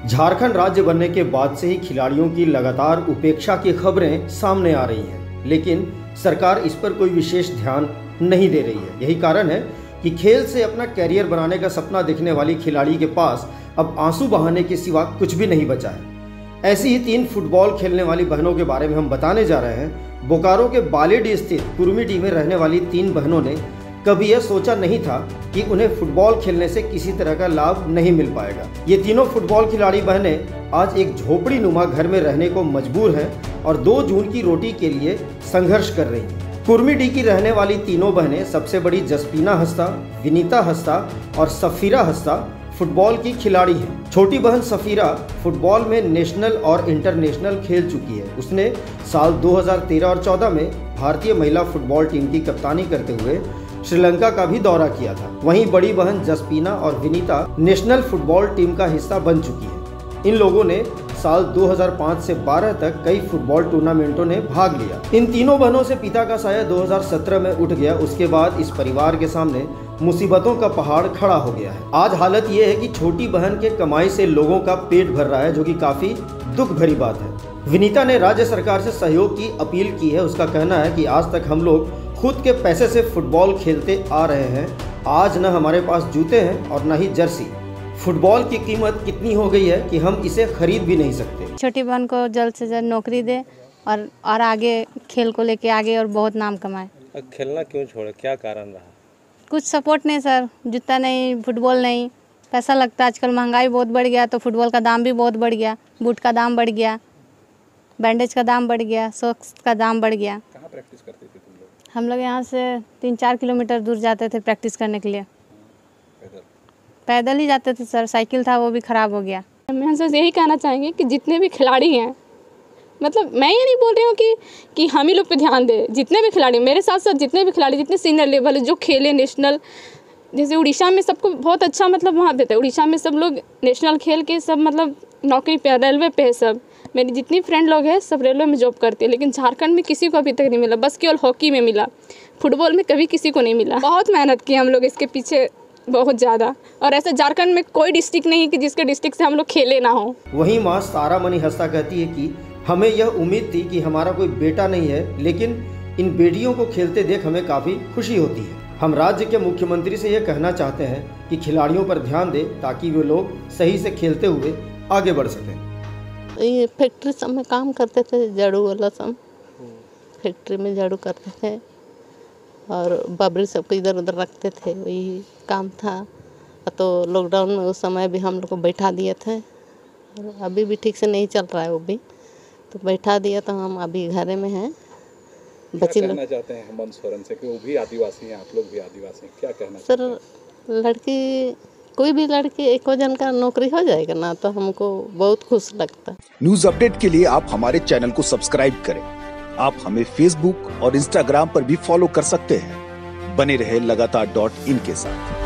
झारखंड राज्य बनने के बाद से ही खिलाड़ियों की लगातार उपेक्षा की खबरें सामने आ रही हैं, लेकिन सरकार इस पर कोई विशेष ध्यान नहीं दे रही है। यही कारण है कि खेल से अपना कैरियर बनाने का सपना देखने वाली खिलाड़ी के पास अब आंसू बहाने के सिवा कुछ भी नहीं बचा है। ऐसी ही 3 फुटबॉल खेलने वाली बहनों के बारे में हम बताने जा रहे हैं। बोकारो के बालेडी स्थित कुर्मीडी में रहने वाली 3 बहनों ने कभी यह सोचा नहीं था कि उन्हें फुटबॉल खेलने से किसी तरह का लाभ नहीं मिल पाएगा। ये तीनों फुटबॉल खिलाड़ी बहनें आज एक झोपड़ी नुमा घर में रहने को मजबूर हैं और 2 जून की रोटी के लिए संघर्ष कर रही हैं। कुर्मीडी की रहने वाली तीनों बहनें सबसे बड़ी जसपीना हस्ता, विनीता हस्ता और सफीरा हस्ता फुटबॉल की खिलाड़ी हैं। छोटी बहन सफीरा फुटबॉल में नेशनल और इंटरनेशनल खेल चुकी है। उसने साल 2013 और 14 में भारतीय महिला फुटबॉल टीम की कप्तानी करते हुए श्रीलंका का भी दौरा किया था। वहीं बड़ी बहन जसपीना और विनीता नेशनल फुटबॉल टीम का हिस्सा बन चुकी है। इन लोगों ने साल 2005 से 12 तक कई फुटबॉल टूर्नामेंटों में भाग लिया। इन तीनों बहनों से पिता का साया 2017 में उठ गया। उसके बाद इस परिवार के सामने मुसीबतों का पहाड़ खड़ा हो गया है। आज हालत ये है कि छोटी बहन के कमाई से लोगों का पेट भर रहा है, जो कि काफी दुख भरी बात है। विनीता ने राज्य सरकार से सहयोग की अपील की है। उसका कहना है कि आज तक हम लोग खुद के पैसे से फुटबॉल खेलते आ रहे हैं। आज न हमारे पास जूते हैं और न ही जर्सी। फुटबॉल की कीमत कितनी हो गई है कि हम इसे खरीद भी नहीं सकते। छोटी बहन को जल्द से जल्द नौकरी दे और आगे खेल को लेके आगे और बहुत नाम कमाए। खेलना क्यों छोड़े, क्या कारण रहा? कुछ सपोर्ट नहीं सर, जूता नहीं, फुटबॉल नहीं, पैसा लगता है। आजकल महंगाई बहुत बढ़ गया तो फुटबॉल का दाम भी बहुत बढ़ गया। बूट का दाम बढ़ गया, बैंडेज का दाम बढ़ गया, सॉक्स का दाम बढ़ गया। कहाँ प्रैक्टिस करती थी तुम लोग? हम लोग यहाँ से 3-4 किलोमीटर दूर जाते थे प्रैक्टिस करने के लिए। पैदल ही जाते थे सर, साइकिल था वो भी ख़राब हो गया। मैं सर यही कहना चाहेंगे कि जितने भी खिलाड़ी हैं, मतलब मैं ये नहीं बोल रही हूँ कि हम ही लोग पे ध्यान दें। जितने भी खिलाड़ी मेरे साथ साथ जितने भी खिलाड़ी जितने सीनियर लेवल जो खेले नेशनल, जैसे उड़ीसा में सबको बहुत अच्छा मतलब वहाँ पे था। उड़ीसा में सब लोग नेशनल खेल के सब मतलब नौकरी पे, रेलवे पे है सब। मेरी जितनी फ्रेंड लोग हैं सब रेलवे में जॉब करती है, लेकिन झारखंड में किसी को अभी तक नहीं मिला। बस केवल हॉकी में मिला, फुटबॉल में कभी किसी को नहीं मिला। बहुत मेहनत की हम लोग इसके पीछे, बहुत ज़्यादा। और ऐसा झारखंड में कोई डिस्ट्रिक्ट नहीं कि जिसके डिस्ट्रिक्ट से हम लोग खेले ना हो। वहीं माँ तारामणि हस्ता कहती है कि हमें यह उम्मीद थी कि हमारा कोई बेटा नहीं है, लेकिन इन बेटियों को खेलते देख हमें काफ़ी खुशी होती है। हम राज्य के मुख्यमंत्री से यह कहना चाहते हैं कि खिलाड़ियों पर ध्यान दें ताकि वे लोग सही से खेलते हुए आगे बढ़ सकें। ये फैक्ट्री सब में काम करते थे, झाड़ू वाला सब फैक्ट्री में झाड़ू करते थे और बबरी सबको इधर उधर रखते थे, वही काम था। तो लॉकडाउन में उस समय भी हम लोग को बैठा दिए थे और अभी भी ठीक से नहीं चल रहा है वो भी, तो बैठा दिया तो हम अभी घरे में हैं। बच्चे कहना चाहते हैं हेमंत सोरेन से कि वो भी आदिवासी हैं, आप लोग भी आदिवासी हैं, क्या कहना सर? लड़की, कोई भी लड़की एक जन का नौकरी हो जाएगा ना तो हमको बहुत खुश लगता है। न्यूज अपडेट के लिए आप हमारे चैनल को सब्सक्राइब करें। आप हमें फेसबुक और इंस्टाग्राम पर भी फॉलो कर सकते हैं। बने रहे लगातार .in के साथ।